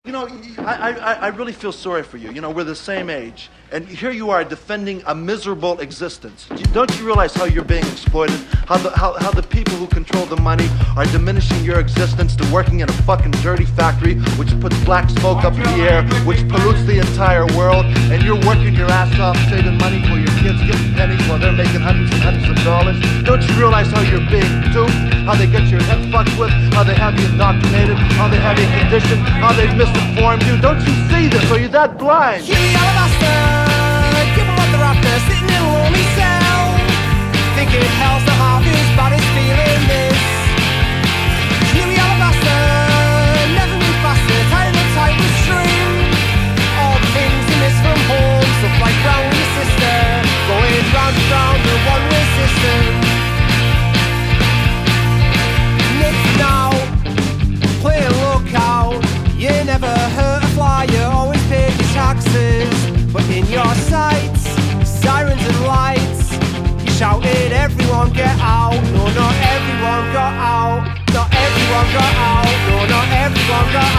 You know, I really feel sorry for you. You know, we're the same age. And here you are defending a miserable existence. Don't you realize how you're being exploited? How the people who control the money are diminishing your existence to working in a fucking dirty factory which puts black smoke up in the air, which pollutes the entire world, and you're working your ass off saving money for your kids, getting pennies while they're making hundreds and hundreds of dollars? Don't you realize how you're being duped? How they get your head fucked with? How they have you indoctrinated? How they have you conditioned? How they've misinformed you? Don't you see this? Are you that blind? Give me alabaster, give them what they're after, sitting in a lonely cell, thinking hell's not half as bad as feeling this. Give me alabaster, never move faster, tying up tight with string. All the things you miss from home, stuff like round with your sister, going round and round the one-way system. Nick now, play a lookout, you never hurt a fly, you always paid your taxes. But in your sights, sirens and lights, you shouted, everyone get out. No, not everyone got out. Not everyone got out. No, not everyone got